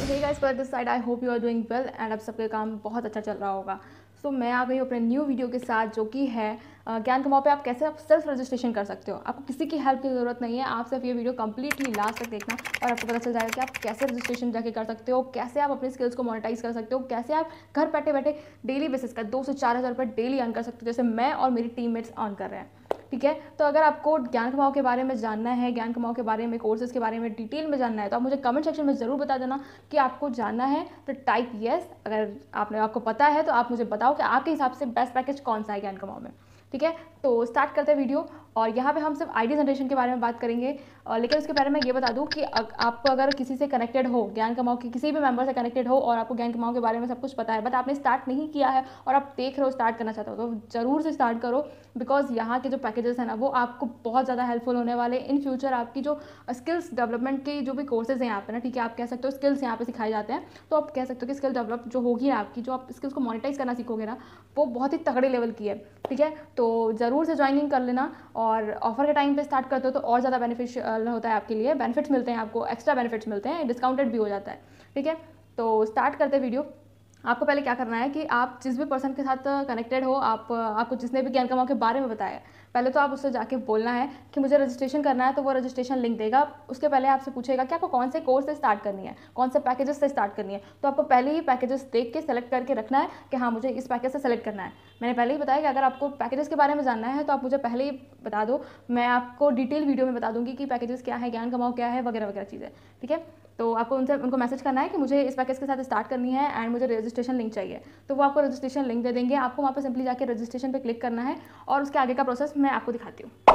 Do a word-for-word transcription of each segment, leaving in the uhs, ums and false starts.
हे guys, पर this side I hope you are doing well and अब सबका काम बहुत अच्छा चल रहा होगा। सो so, मैं आ गई हूँ अपने न्यू वीडियो के साथ, जो कि है ज्ञान कमाओ पे आप कैसे आप सेल्फ रजिस्ट्रेशन कर सकते हो। आपको किसी की हेल्प की ज़रूरत नहीं है, आप सिर्फ ये वीडियो कंप्लीटली लास्ट तक देखना और आपको पता चल जाएगा कि आप कैसे रजिस्ट्रेशन जाके कर सकते हो, कैसे आप अपने स्किल्स को मोनेटाइज कर सकते हो, कैसे आप घर बैठे बैठे डेली बेसिस का दो से चार हज़ार रुपये डेली अर्न कर सकते हो, जैसे मैं और मेरी टीममेट्स अर्न कर रहे हैं। ठीक है, तो अगर आपको ज्ञान कमाओ के बारे में जानना है, ज्ञान कमाओ के बारे में, कोर्सेज के बारे में डिटेल में जानना है, तो आप मुझे कमेंट सेक्शन में ज़रूर बता देना कि आपको जानना है। तो टाइप येस, अगर आपने आपको पता है तो आप मुझे बताओ कि आपके हिसाब से बेस्ट पैकेज कौन सा है ज्ञान कमाओ में। ठीक है, तो स्टार्ट करते हैं वीडियो। और यहाँ पे हम सिर्फ आईडी जनरेशन के बारे में बात करेंगे, लेकिन उसके बारे में ये बता दूँ कि आप अगर किसी से कनेक्टेड हो, ज्ञान कमाओ के किसी भी मेंबर से कनेक्टेड हो और आपको ज्ञान कमाओ के बारे में सब कुछ पता है, बट आपने स्टार्ट नहीं किया है और आप देख रहे हो स्टार्ट करना चाहते हो, तो ज़रूर से स्टार्ट करो। बिकॉज यहाँ के जो पैकेजेस हैं ना, वो आपको बहुत ज़्यादा हेल्पफुल होने वाले। इन फ्यूचर आपकी जो स्किल्स डेवलपमेंट की जो भी कोर्सेज हैं यहाँ पे ना, ठीक है, आप कह सकते हो स्किल्स यहाँ पे सिखाए जाते हैं, तो आप कह सकते हो कि स्किल डेवलप जो होगी आपकी, जो आप स्किल्स को मोनेटाइज करना सीखोगे ना, वो बहुत ही तगड़े लेवल की है। ठीक है, तो ज़रूर से ज्वाइनिंग कर लेना और ऑफर के टाइम पे स्टार्ट करते हो तो और ज़्यादा बेनिफिशियल होता है आपके लिए, बेनिफिट्स मिलते हैं आपको, एक्स्ट्रा बेनिफिट्स मिलते हैं, डिस्काउंटेड भी हो जाता है। ठीक है, तो स्टार्ट करते हैं वीडियो। आपको पहले क्या करना है कि आप जिस भी पर्सन के साथ कनेक्टेड हो, आप आपको जिसने भी ज्ञान कमाओ के बारे में बताया, पहले तो आप उससे जाके बोलना है कि मुझे रजिस्ट्रेशन करना है, तो वो रजिस्ट्रेशन लिंक देगा। उसके पहले आपसे पूछेगा कि आपको कौन से कोर्स से स्टार्ट करनी है, कौन से पैकेजेस से स्टार्ट करनी है, तो आपको पहले ही पैकेजेस देख के सेलेक्ट करके रखना है कि हाँ मुझे इस पैकेज से सेलेक्ट करना है। मैंने पहले ही बताया कि अगर आपको पैकेजेस के बारे में जानना है तो आप मुझे पहले ही बता दो, मैं आपको डिटेल वीडियो में बता दूंगी कि पैकेजेस क्या है, ज्ञान कमाओ क्या है, वगैरह वगैरह चीज़ें। ठीक है, तो आपको उनसे उनको मैसेज करना है कि मुझे इस पैकेज के साथ स्टार्ट करनी है एंड मुझे रजिस्ट्रेशन लिंक चाहिए, तो वो आपको रजिस्ट्रेशन लिंक दे देंगे। आपको वहाँ पर सिंपली जाके रजिस्ट्रेशन पे क्लिक करना है और उसके आगे का प्रोसेस मैं आपको दिखाती हूँ।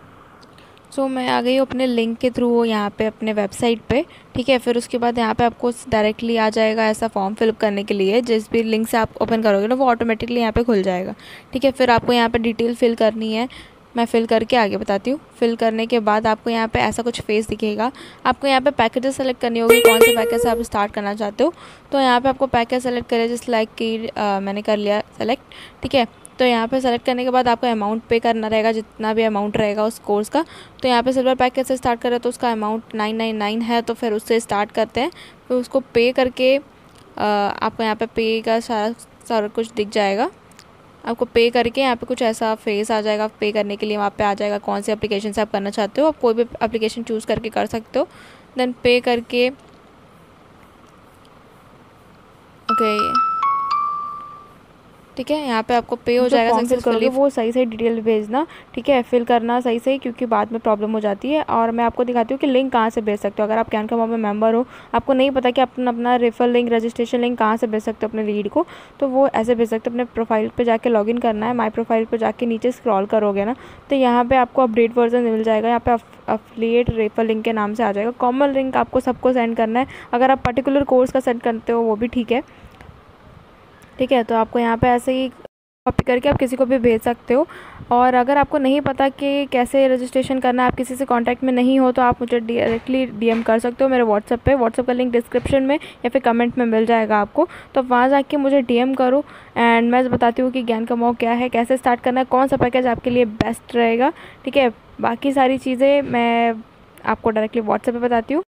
सो so, मैं आ गई हूँ अपने लिंक के थ्रू यहाँ पे अपने वेबसाइट पे। ठीक है, फिर उसके बाद यहाँ पे आपको डायरेक्टली आ जाएगा ऐसा फॉर्म फिलअप करने के लिए। जिस भी लिंक से आप ओपन करोगे ना, वो ऑटोमेटिकली यहाँ पे खुल जाएगा। ठीक है, फिर आपको यहाँ पे डिटेल फिल करनी है, मैं फ़िल करके आगे बताती हूँ। फिल करने के बाद आपको यहाँ पे ऐसा कुछ फेस दिखेगा। आपको यहाँ पे पैकेजेस सेलेक्ट करनी होगी, कौन से पैकेज से आप स्टार्ट करना चाहते हो। तो यहाँ पे आपको पैकेज सेलेक्ट करें, जिस लाइक कि मैंने कर लिया सेलेक्ट। ठीक है, तो यहाँ पे सेलेक्ट करने के बाद आपको अमाउंट पे करना रहेगा, जितना भी अमाउंट रहेगा उस कोर्स का। तो यहाँ पे सिल्वर पैकेज से स्टार्ट करें तो उसका अमाउंट नाइन नाइन नाइन है, तो फिर उससे स्टार्ट करते हैं। फिर उसको पे करके आपको यहाँ पे पे का सारा सारा कुछ दिख जाएगा। आपको पे करके यहाँ पे कुछ ऐसा फेस आ जाएगा। पे करने के लिए वहाँ पे आ जाएगा कौन सी एप्लीकेशन से आप करना चाहते हो। आप कोई भी एप्लीकेशन चूज़ करके कर सकते हो। देन पे करके ओके, ठीक है, यहाँ पे आपको पे हो जाएगा सक्सेसफुली। वो सही सही डिटेल भेजना, ठीक है, फिल करना सही सही, क्योंकि बाद में प्रॉब्लम हो जाती है। और मैं आपको दिखाती हूँ कि लिंक कहाँ से भेज सकते हो। अगर आप ज्ञान कमाओ में मेंबर हो, आपको नहीं पता कि अपना अपना रेफर लिंक, रजिस्ट्रेशन लिंक कहाँ से भेज सकते हो अपने लीड को, तो वो ऐसे भेज सकते हो। अपने प्रोफाइल पर जाके लॉगिन करना है। माई प्रोफाइल पर जाके नीचे स्क्रॉल करोगे ना, तो यहाँ पर आपको अपडेट वर्जन मिल जाएगा। यहाँ पे अफिलिएट रेफर लिंक के नाम से आ जाएगा। कॉमन लिंक आपको सबको सेंड करना है। अगर आप पर्टिकुलर कोर्स का सेंड करते हो वो भी ठीक है। ठीक है, तो आपको यहाँ पे ऐसे ही कॉपी करके आप किसी को भी भेज सकते हो। और अगर आपको नहीं पता कि कैसे रजिस्ट्रेशन करना है, आप किसी से कांटेक्ट में नहीं हो, तो आप मुझे डायरेक्टली डीएम कर सकते हो मेरे व्हाट्सएप पे। व्हाट्सएप का लिंक डिस्क्रिप्शन में या फिर कमेंट में मिल जाएगा आपको, तो वहाँ जाके मुझे डीएम करो एंड मैं बताती हूँ कि ज्ञान कमाओ क्या है, कैसे स्टार्ट करना है, कौन सा पैकेज आपके लिए बेस्ट रहेगा। ठीक है, बाकी सारी चीज़ें मैं आपको डायरेक्टली व्हाट्सएप पर बताती हूँ।